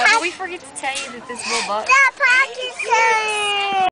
did we forget to tell you that this little buck...